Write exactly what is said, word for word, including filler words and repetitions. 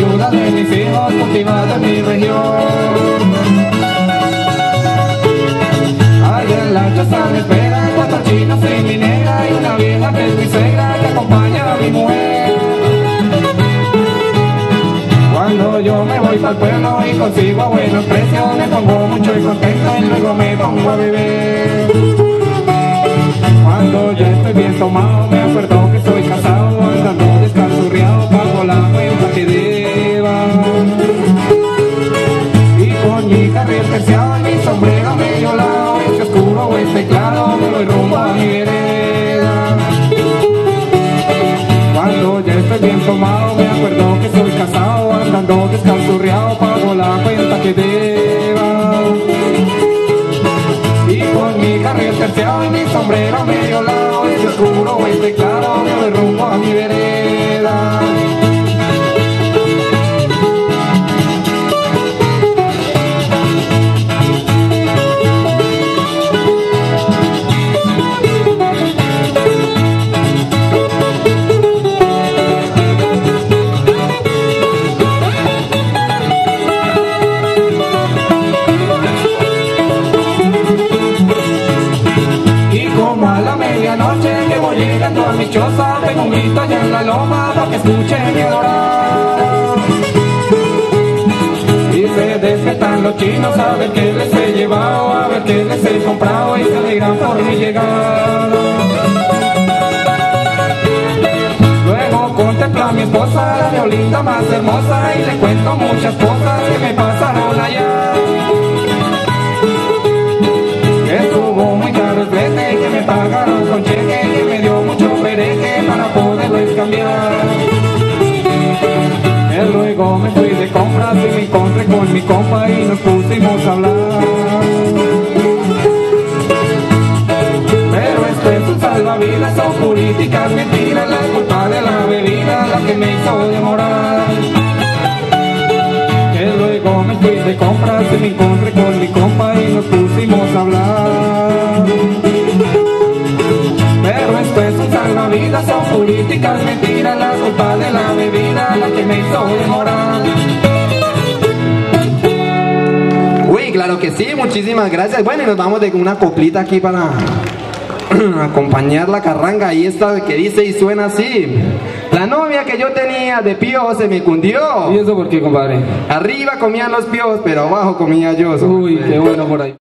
ayuda de mis hijos cultivada en mi región. Ahí en la choza me esperan cuatro chinos y mi negra y una vieja que es mi suegra que acompaña a mi mujer. Cuando yo me voy para el pueblo y consigo a buenos precios, me pongo mucho y contento y luego me pongo a beber. Cuando ya estoy bien tomado, me acuerdo que soy casado, andando descalzurriado, pago la cuenta que deba. Y con mi carril terciado y mi sombrero medio lado, este oscuro o este claro, me voy rumbo a mi vereda. Cuando ya estoy bien tomado, me acuerdo que soy casado, andando descalzurriado, pago la cuenta que deba. Y con mi carril terciado y mi sombrero medio lado, este oscuro o este claro, me voy rumbo a mi vereda. Noche que voy llegando a mi choza, tengo un grito allá en la loma para que escuche mi adorar. Y se despiertan los chinos a ver qué les he llevado, a ver qué les he comprado y se alegran por mi llegada. Luego contemplo a mi esposa, la veo linda más hermosa y le cuento muchas cosas que me pasaron allá. Estuvo muy caro el flete que me pagaron con cheque, que me dio mucho pereque para poderlo cambiar. Y luego me fui de compras y me encontré con mi compa y nos pusimos a hablar. Pero esto es un salvavidas, son políticas mentiras, la culpa de la bebida la que me hizo demorar. Y luego me fui de compras y me encontré con mi compa y nos pusimos a hablar. Pero esto es un salvavidas, son políticas mentiras, la culpa de la bebida la que me hizo demorar. Uy, claro que sí, muchísimas gracias. Bueno, y nos vamos de una coplita aquí para acompañar la carranga. Y esta que dice y suena así: la novia que yo tenía de pío se me cundió. ¿Y eso por qué, compadre? Arriba comían los píos, pero abajo comía yo. Uy, qué bueno por ahí.